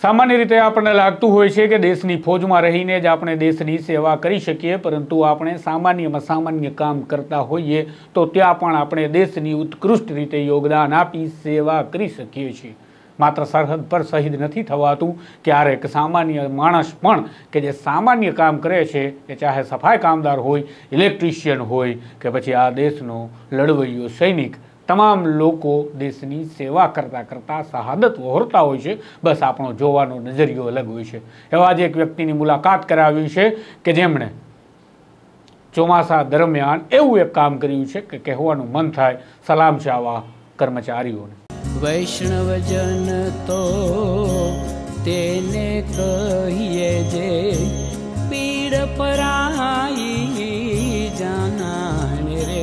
સામાન્ય રીતે આપણને લાગતું હોય છે કે દેશની ફોજમાં રહીને જ આપણે દેશની સેવા કરી શકીએ, પરંતુ આપણે સામાન્યમાં સામાન્ય કામ કરતા હોઈએ તો ત્યાં પણ આપણે દેશની ઉત્કૃષ્ટ રીતે યોગદાન આપી સેવા કરી શકીએ છીએ. માત્ર સરહદ પર શહીદ નથી થવાતું. ક્યારેક સામાન્ય માણસ પણ કે જે સામાન્ય કામ કરે છે, એ ચાહે સફાઈ કામદાર હોય, ઇલેક્ટ્રિશિયન હોય કે પછી આ દેશનો લડવૈયો સૈનિક, તમામ લોકો દેશની સેવા કરતાં કરતાં શહાદત વહોરતા હોય છે. બસ આપણો જોવાનો નજરિયો અલગ હોય છે. એવા જ એક વ્યક્તિની મુલાકાત કરાવી છે કે જેમણે ચોમાસા દરમિયાન એવું એક કામ કર્યું છે કે કહેવાનું મન થાય. સલામ છે આવા કર્મચારીઓને. વૈષ્ણવજન તો તેને કહીએ જે પીડ પરાઈ જાનાને રે.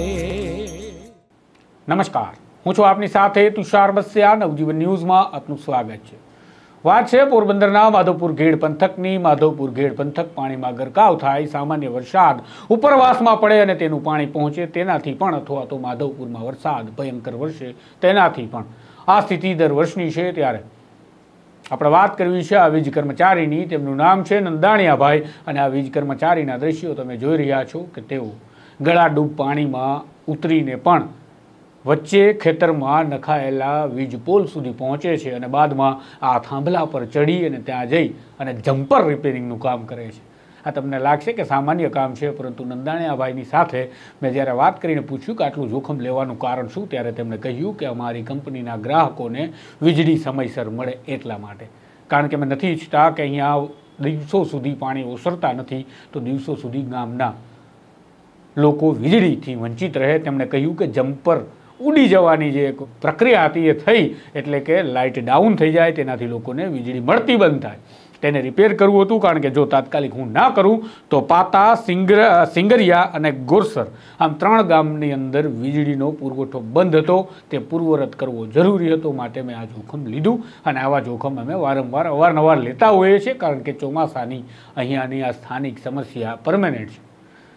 નમસ્કાર, હું છું આપની સાથે તુષાર બસિયા. નવજીવન ન્યૂઝમાં આપનું સ્વાગત છે. વાત છે પોરબંદરના માધવપુર ઘેડ પંથકની. માધવપુર ઘેડ પંથક પાણીમાં ગરકાવ થાય. સામાન્ય વરસાદ ઉપરવાસમાં પડે અને તેનું પાણી પહોંચે તેનાથી પણ, અથવા તો માધવપુરમાં વરસાદ ભયંકર વરસે તેનાથી પણ આ સ્થિતિ દર વર્ષની છે. ત્યારે આપણે વાત કરવી છે આ વીજ કર્મચારીની. તેમનું નામ છે નંદાણીયાભાઈ અને આ વીજ કર્મચારીના દ્રશ્યો તમે જોઈ રહ્યા છો કે તેઓ ગળાડૂબ પાણીમાં ઉતરીને પણ વચ્ચે ખેતરમાં નખાયેલા વીજ પોલ સુધી પહોંચે છે અને બાદમાં આ થાંભલા પર ચડી અને ત્યાં જઈ અને જમ્પર રિપેરિંગનું કામ કરે છે. આ તમને લાગશે કે સામાન્ય કામ છે, પરંતુ નંદાણીયાભાઈની સાથે મેં જ્યારે વાત કરીને પૂછ્યું કે આટલું જોખમ લેવાનું કારણ શું, ત્યારે તેમણે કહ્યું કે અમારી કંપનીના ગ્રાહકોને વીજળી સમયસર મળે એટલા માટે. કારણ કે અમે નથી ઈચ્છતા કે અહીંયા દિવસો સુધી પાણી ઓસરતા નથી તો દિવસો સુધી ગામના લોકો વીજળીથી વંચિત રહે. તેમણે કહ્યું કે જમ્પર ઉડી જવાની જે પ્રક્રિયા હતી એ થઈ, એટલે કે લાઇટ ડાઉન થઈ જાય, તેનાથી લોકોને વીજળી મળતી બંધ થાય. તેને રિપેર કરવું હતું, કારણ કે જો તાત્કાલિક હું ના કરું તો પાતા, સિંગરિયા અને ગોરસર આમ 3 ગામની અંદર વીજળીનો પુરવઠો બંધ હતો. તે પૂર્વરત કરવો જરૂરી હતો. માટે મેં આ જોખમ લીધું અને આવા જોખમ અમે અવારનવાર લેતા હોઈએ છીએ, કારણ કે ચોમાસાની અહીંયાની આ સ્થાનિક સમસ્યા પરમેનન્ટ છે.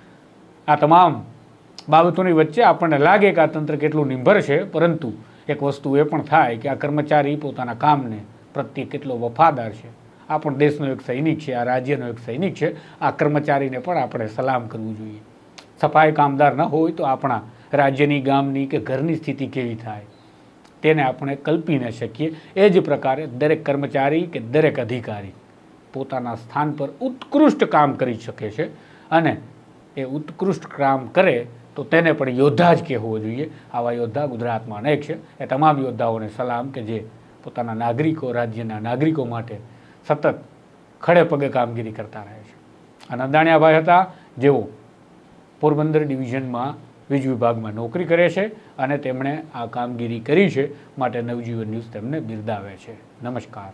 આ તમામ બાબતોની વચ્ચે આપણને લાગે કે આ તંત્ર કેટલું નિર્ભર છે, પરંતુ એક વસ્તુ એ પણ થાય કે આ કર્મચારી પોતાના કામને પ્રત્યે કેટલો વફાદાર છે. આ પણ દેશનો એક સૈનિક છે, આ રાજ્યનો એક સૈનિક છે. આ કર્મચારીને પણ આપણે સલામ કરવું જોઈએ. સફાઈ કામદાર ન હોય તો આપણા રાજ્યની, ગામની કે ઘરની સ્થિતિ કેવી થાય તેને આપણે કલ્પી ન શકીએ. એ જ પ્રકારે દરેક કર્મચારી કે દરેક અધિકારી પોતાના સ્થાન પર ઉત્કૃષ્ટ કામ કરી શકે છે અને એ ઉત્કૃષ્ટ કામ કરે તો તેને પણ યોદ્ધા જ કહેવો જોઈએ. આવા યોદ્ધા ગુજરાતમાં અનેક છે. એ તમામ યોદ્ધાઓને સલામ કે જે પોતાના નાગરિકો, રાજ્યના નાગરિકો માટે સતત ખડે પગે કામગીરી કરતા રહે છે. આ નંદાણીયાભાઈ હતા, જેઓ પોરબંદર ડિવિઝનમાં વીજ વિભાગમાં નોકરી કરે છે અને તેમણે આ કામગીરી કરી છે. માટે નવજીવન ન્યૂઝ તેમને બિરદાવે છે. નમસ્કાર.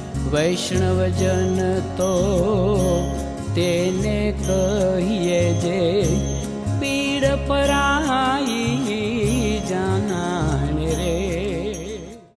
વૈષ્ણવજન તો તેને કહીએ જે